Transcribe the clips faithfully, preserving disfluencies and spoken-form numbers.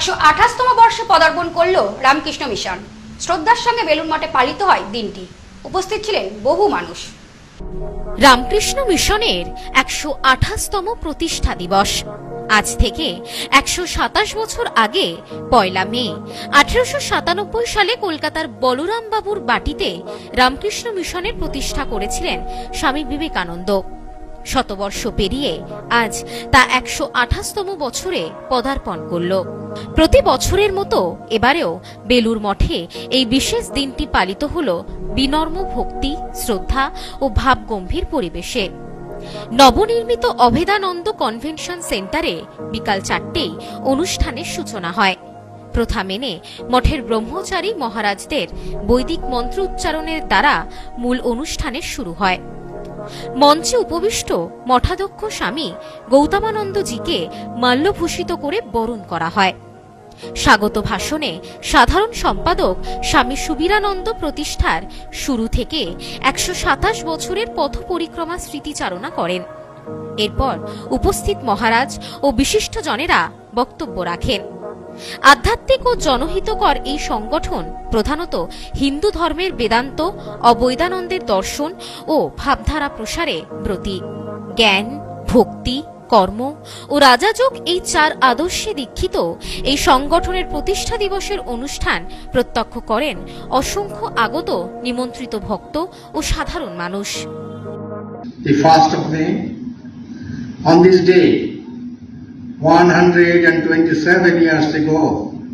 একশো আঠাশতম বর্ষে পদার্পণ করল রামকৃষ্ণ মিশন। শ্রদ্ধার সঙ্গে বেলুড় মঠে পালিত হয় দিনটি। উপস্থিত ছিলেন বহু মানুষ। রামকৃষ্ণ মিশনের একশো আঠাশতম প্রতিষ্ঠা দিবস আজ থেকে একশো সাতাশ বছর আগে পয়লা মে আঠারোশো সাতানব্বই সালে কলকাতার বলরাম বাবুর বাটিতে রামকৃষ্ণ মিশনের প্রতিষ্ঠা করেছিলেন স্বামী বিবেকানন্দ। শতবর্ষ পেরিয়ে আজ তা একশো আঠাশতম বছরে পদার্পণ করল। প্রতি বছরের মতো এবারেও বেলুড় মঠে এই বিশেষ দিনটি পালিত হল বিনম্র ভক্তি, শ্রদ্ধা ও ভাবগম্ভীর পরিবেশে। নবনির্মিত অভেদানন্দ কনভেনশন সেন্টারে বিকাল চারটেই অনুষ্ঠানের সূচনা হয়। প্রথা মেনে মঠের ব্রহ্মচারী মহারাজদের বৈদিক মন্ত্র উচ্চারণের দ্বারা মূল অনুষ্ঠানের শুরু হয়। মঞ্চে উপবিষ্ট মঠাধ্যক্ষ স্বামী গৌতমানন্দজিকে মাল্যভূষিত করে বরণ করা হয়। স্বাগত ভাষণে সাধারণ সম্পাদক স্বামী সুবীরানন্দ প্রতিষ্ঠার শুরু থেকে একশো সাতাশ বছরের পথ পরিক্রমা স্মৃতিচারণা করেন। এরপর উপস্থিত মহারাজ ও বিশিষ্টজনেরা বক্তব্য রাখেন। আধ্যাত্মিক ও জনহিতকর এই সংগঠন প্রধানত হিন্দু ধর্মের বেদান্ত, অবৈদানন্দের দর্শন ও ভাবধারা প্রসারে ব্রতী। জ্ঞান, ভক্তি, কর্ম ও রাজাযোগ এই চার আদর্শে দীক্ষিত এই সংগঠনের প্রতিষ্ঠা দিবসের অনুষ্ঠান প্রত্যক্ষ করেন অসংখ্য আগত নিমন্ত্রিত ভক্ত ও সাধারণ মানুষ। The first of May, on this day, one hundred twenty-seven years ago,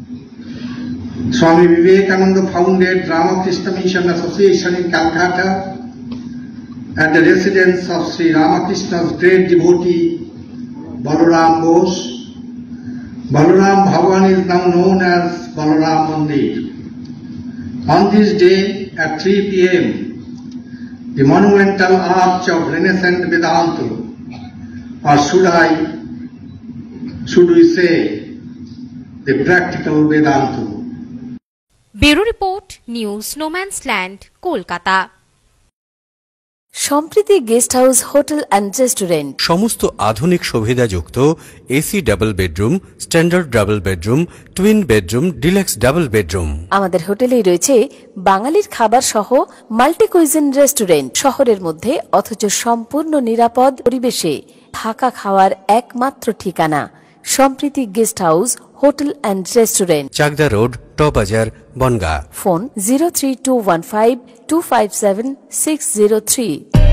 Swami Vivekananda founded Ramakrishna Mission Association in Calcutta at the residence of Sri Ramakrishna's great devotee Balaram Bose. Balaram Bhavan is now known as Balaram Mandir. On this day at three p m, the monumental arch of Renaissance Vedanta, or should I, should we say, the practical Vedanta. Bureau Report, News Noman's Land, Kolkata. Sampriti guest house hotel and restaurant সমস্ত আধুনিক সুবিধাযুক্ত AC double bedroom, standard double bedroom, twin bedroom, deluxe double bedroom. আমাদের হোটেলেই রয়েছে বাঙালির খাবার সহ multi cuisine restaurant. শহরের মধ্যে অথচ সম্পূর্ণ নিরাপদ পরিবেশে থাকা খাওয়ার একমাত্র ঠিকানা Sampriti guest house hotel and restaurant, Chakdah road, টবাজার, Bongaon. Phone zero three two one five two five seven six zero three.